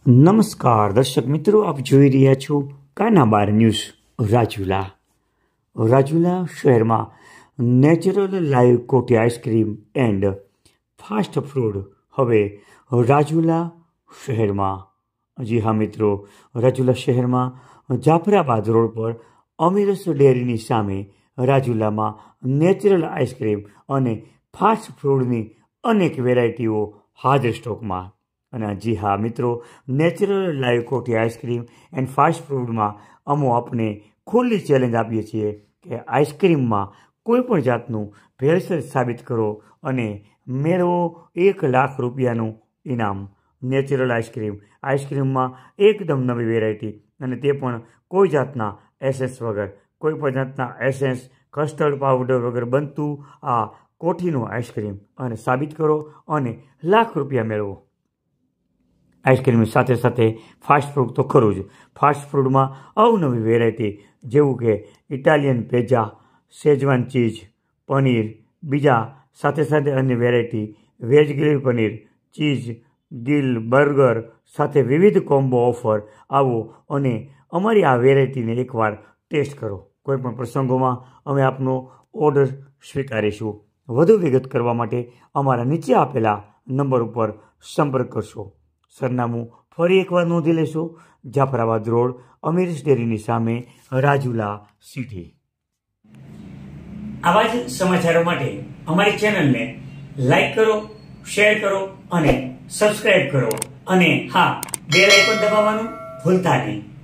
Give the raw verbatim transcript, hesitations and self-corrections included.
નમસ્કાર દર્શક મિત્રો, આપ જોઈ રહ્યા છો કાના બાર ન્યૂઝ. રાજુલા રાજુલા શહેરમાં નેચરલ લાઈવ કોટી આઈસ્ક્રીમ એન્ડ ફાસ્ટ ફૂડ હવે રાજુલા શહેરમાં. જી હા મિત્રો, રાજુલા શહેરમાં જાફરાબાદ રોડ પર અમીરસ ડેરીની સામે રાજુલામાં નેચરલ આઈસ્ક્રીમ અને ફાસ્ટ ફૂડની અનેક વેરાયટીઓ હાજર સ્ટોકમાં. અને જી હા મિત્રો, નેચરલ લાઈવ કોટી આઈસ્ક્રીમ એન્ડ ફાસ્ટ ફૂડમાં અમો આપણે ખુલ્લી ચેલેન્જ આપીએ છીએ કે આઈસ્ક્રીમમાં કોઈ પણ જાતનું ભેળસેળ સાબિત કરો અને મેળવો એક લાખ રૂપિયાનું ઇનામ. નેચરલ આઈસ્ક્રીમ આઈસ્ક્રીમમાં એકદમ નવી વેરાયટી, અને તે પણ કોઈ જાતના એસેન્સ વગર, કોઈ પણ જાતના એસેન્સ કસ્ટર્ડ પાવડર વગર બનતું આ કોઠીનું આઈસ્ક્રીમ, અને સાબિત કરો અને લાખ રૂપિયા મેળવો. આઈસ્ક્રીમની સાથે સાથે ફાસ્ટ ફૂડ તો ખરું જ. ફાસ્ટ ફૂડમાં અવનવી વેરાયટી જેવું કે Italian pizza, Schezwan cheese, paneer, બીજા સાથે સાથે અન્ય variety veg grill paneer, cheese grill burger સાથે વિવિધ કોમ્બો ઓફર. આવો અને અમારી આ વેરાયટીને એકવાર ટેસ્ટ કરો. કોઈપણ પ્રસંગોમાં અમે આપનો ઓર્ડર સ્વીકારીશું. વધુ વિગત કરવા માટે અમારા નીચે આપેલા નંબર ઉપર સંપર્ક કરશો. સરનામું ફરી એકવાર નોંધી લેશો: જાફરાબાદ રોડ, અમીરસ ડેરીની સામે, રાજુલા સિટી. આવા જ સમાચારો માટે અમારી ચેનલને લાઈક કરો, શેર કરો અને સબસ્ક્રાઇબ કરો. અને હા, બેલ આઇકોન દબાવવાનું ભૂલતા નહીં.